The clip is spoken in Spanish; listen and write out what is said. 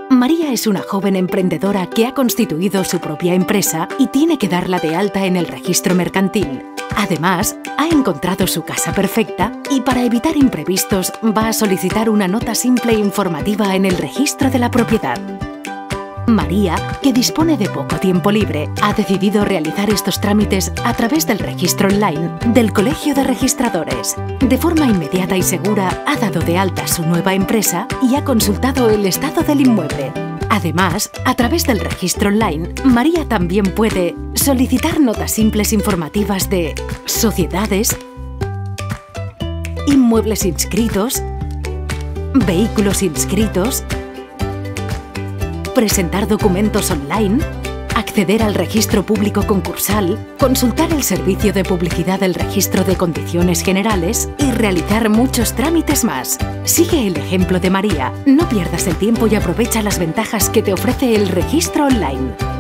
María es una joven emprendedora que ha constituido su propia empresa y tiene que darla de alta en el registro mercantil. Además, ha encontrado su casa perfecta y para evitar imprevistos va a solicitar una nota simple informativa en el registro de la propiedad. María, que dispone de poco tiempo libre, ha decidido realizar estos trámites a través del registro online del Colegio de Registradores. De forma inmediata y segura, ha dado de alta su nueva empresa y ha consultado el estado del inmueble. Además, a través del registro online, María también puede solicitar notas simples informativas de sociedades, inmuebles inscritos, vehículos inscritos, presentar documentos online, acceder al registro público concursal, consultar el servicio de publicidad del registro de condiciones generales y realizar muchos trámites más. Sigue el ejemplo de María, no pierdas el tiempo y aprovecha las ventajas que te ofrece el registro online.